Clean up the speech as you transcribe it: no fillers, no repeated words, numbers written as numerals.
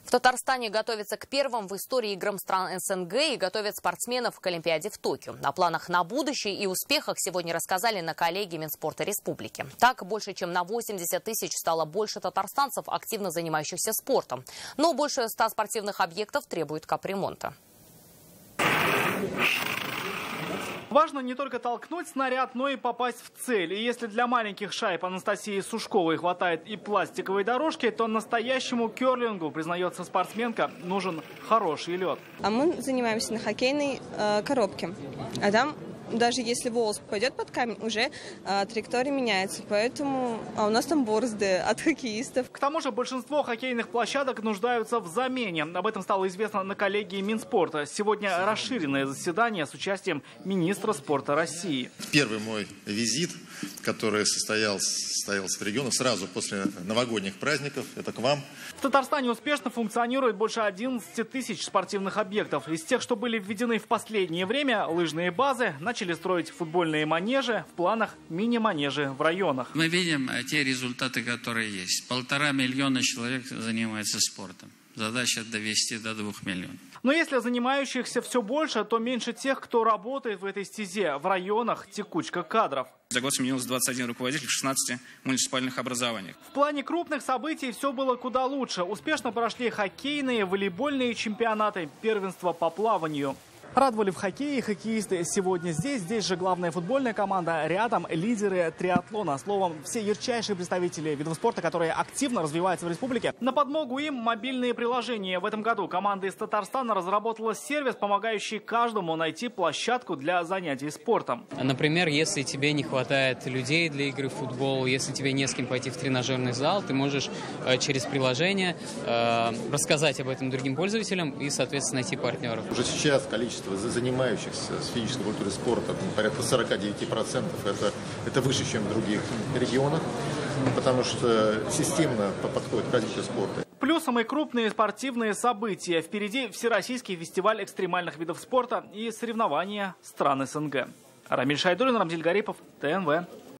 В Татарстане готовятся к первым в истории играм стран СНГ и готовят спортсменов к Олимпиаде в Токио. О планах на будущее и успехах сегодня рассказали на коллегии Минспорта Республики. Так, больше чем на 80 тысяч стало больше татарстанцев, активно занимающихся спортом. Но больше 100 спортивных объектов требуют капремонта. Важно не только толкнуть снаряд, но и попасть в цель. И если для маленьких шайб Анастасии Сушковой хватает и пластиковой дорожки, то настоящему керлингу, признается спортсменка, нужен хороший лед. А мы занимаемся на хоккейной коробке. А там, даже если волос попадет под камень, уже траектория меняется. Поэтому у нас там борозды от хоккеистов. К тому же большинство хоккейных площадок нуждаются в замене. Об этом стало известно на коллегии Минспорта. Сегодня расширенное заседание с участием министра спорта России. Первый мой визит, который состоялся в регионах сразу после новогодних праздников, это к вам. В Татарстане успешно функционирует больше 11 тысяч спортивных объектов. Из тех, что были введены в последнее время, лыжные базы, начали строить футбольные манежи, в планах мини-манежи в районах. Мы видим те результаты, которые есть. 1,5 миллиона человек занимается спортом. Задача довести до 2 миллионов. Но если занимающихся все больше, то меньше тех, кто работает в этой стезе. В районах текучка кадров. За год сменилось 21 руководитель в 16 муниципальных образованиях. В плане крупных событий все было куда лучше. Успешно прошли хоккейные, волейбольные чемпионаты, первенство по плаванию. Радовали в хоккее хоккеисты сегодня здесь же главная футбольная команда, рядом лидеры триатлона. Словом, все ярчайшие представители видов спорта, которые активно развиваются в республике. На подмогу им мобильные приложения. В этом году команда из Татарстана разработала сервис, помогающий каждому найти площадку для занятий спортом. Например, если тебе не хватает людей для игры в футбол, если тебе не с кем пойти в тренажерный зал, ты можешь через приложение рассказать об этом другим пользователям и, соответственно, найти партнеров. Уже сейчас количество занимающихся с физической культурой спорта порядка 49%. Это выше, чем в других регионах, потому что системно подходит к развитию спорта. Плюсом и крупные спортивные события. Впереди Всероссийский фестиваль экстремальных видов спорта и соревнования стран СНГ. Рамиль Шайдуллин, Рамзиль Гарипов, ТНВ.